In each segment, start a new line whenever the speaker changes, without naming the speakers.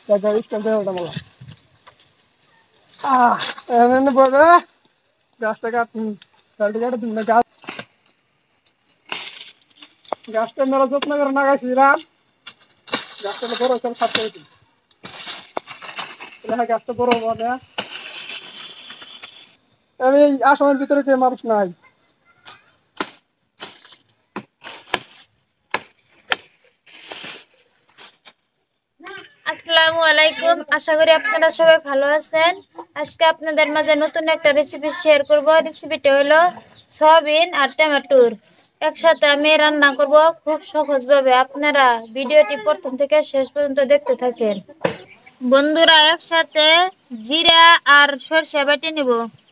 Kagak ikan dia udah malah. Ini boleh. Gas tekat. Tadi kan ada gas. Gas kan malah jatuh karena gas siram. Gas kan baru asal satu itu. Ini gas tuh baru boleh. Ini asaman ভিতরে কে মানুষ নাই।
আসসালামু আলাইকুম, আশা করি আপনারা সবাই ভালো আছেন। আজকে আপনাদের মাঝে নতুন একটা রেসিপি শেয়ার করব। রেসিপিটা হলো সয়াবিন আর টমেটোর একসাথে আমি রান্না করব খুব সহজভাবে। আপনারা ভিডিওটি প্রথম থেকে শেষ পর্যন্ত দেখতে থাকেন। বন্ধুরা, একসাথে জিরা আর সরষে বেটে নিব।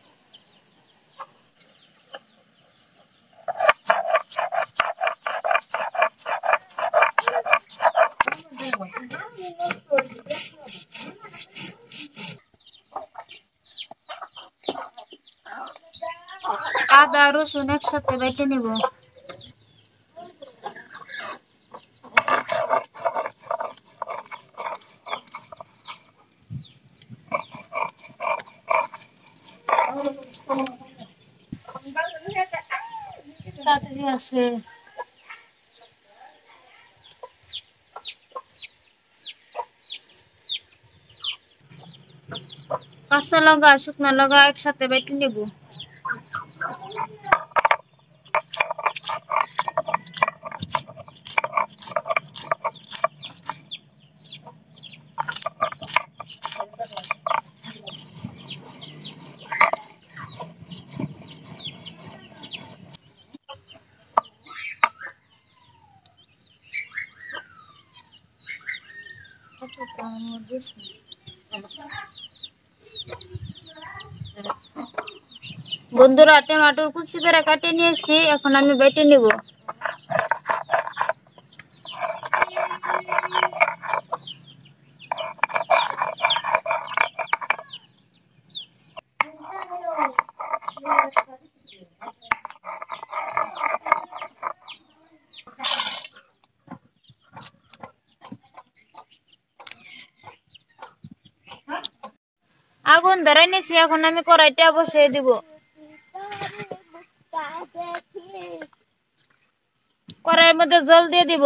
আদা রসুন একসাথে বেটে নিব। তাড়াতাড়ি আছে। কাঁচা লঙ্কা শুকনো লঙ্কা একসাথে বেটে নিব। বন্ধুরা, টমেটোর কুচি করে কাটিয়ে নিয়েছি, এখন আমি বেটে নিব। আগুন ধরে নিয়েছি, এখন আমি কড়াইটা বসিয়ে দিব। কড়াইয়ের মধ্যে জল দিয়ে দিব।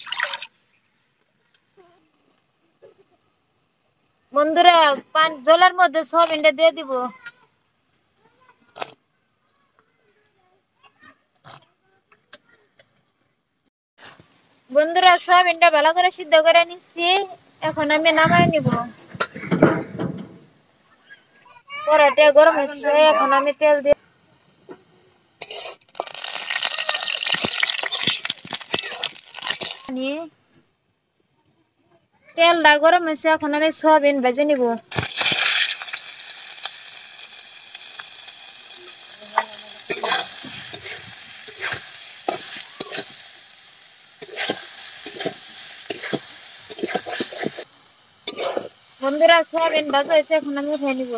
বন্ধুরা, জলের মধ্যে সয়াবিনটা দিয়ে দিব। বন্ধুরা, সয়াবিনটা ভালো করে সিদ্ধ করে নিচ্ছি, এখন আমি নামাই নিব। কড়াইটা গরম হচ্ছে, এখন আমি তেল দিয়ে তেলটা গরম হয়েছে, এখন আমি সয়াবিন ভেজে নিব। বন্ধুরা, সয়াবিন ভাজা হয়েছে, এখন আমি উঠে নিব।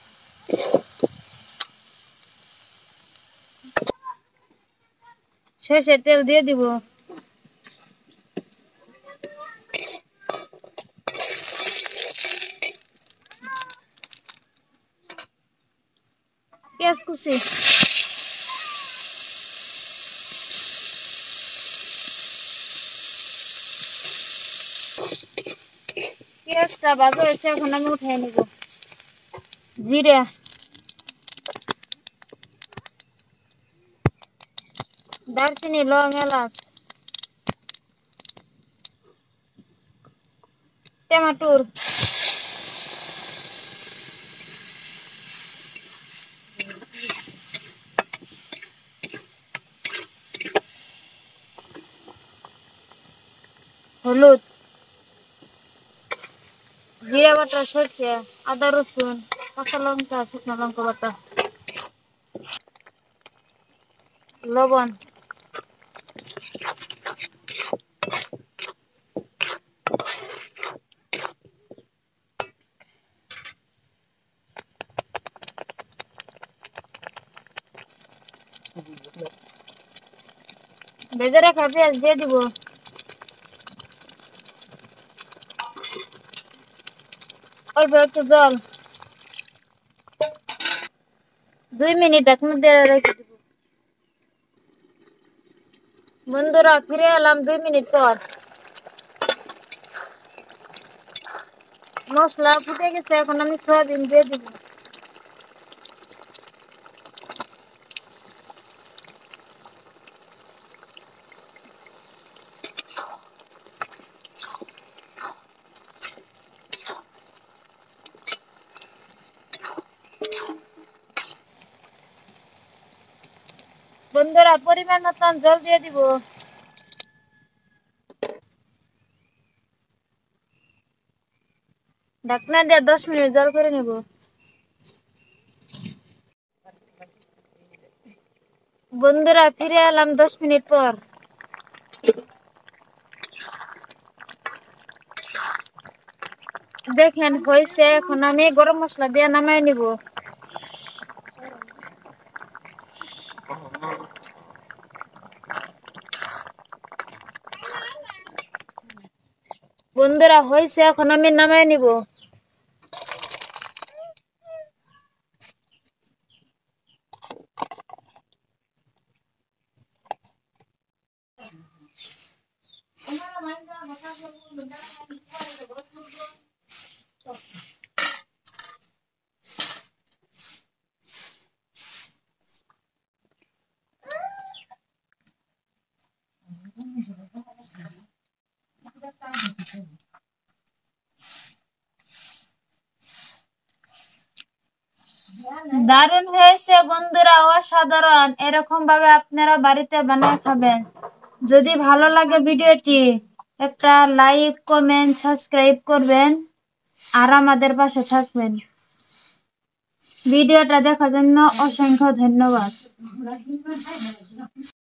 সরষের তেল দিয়ে দিব। পেঁয়াজ কুচি, পেঁয়াজটা ভাজা হয়েছে, এখন আমি উঠে নিব। জিরা, দারচিনি, লং, এলাচ, টমেটোর, হলুদ, জিরা বাটা, সরষে, আদা রসুন, কাঁচা লঙ্কা, শুকনো লঙ্কা বাটা, লবণ, ভেজে রাখা পেঁয়াজ দিয়ে দিব। অল্প একটু জল 2 মিনিট ঢাকনা দিয়ে রেখে দিব। বন্ধুরা ফিরে এলাম 2 মিনিট পর। মশলা ফুটে গেছে, এখন আমি সয়াবিন দিয়ে দিব। বন্ধুরা পরিমাণ মতন জল দিয়ে দিব। ঢাকনা দিয়ে 10 মিনিট জল করে নেব। বন্ধুরা ফিরে এলাম 10 মিনিট পর। দেখেন হয়েছে, এখন আমি গরম মশলা দিয়ে নামাই নিব। বন্ধুরা হয়েছে, এখন আমি নামাই নিব। দারুণ হয়েছে বন্ধুরা, অসাধারণ। এরকম ভাবে আপনারা বাড়িতে বানিয়ে খাবেন। যদি ভালো লাগে ভিডিওটি একটা লাইক, কমেন্ট, সাবস্ক্রাইব করবেন আর আমাদের পাশে থাকবেন। ভিডিওটা দেখার জন্য অসংখ্য ধন্যবাদ।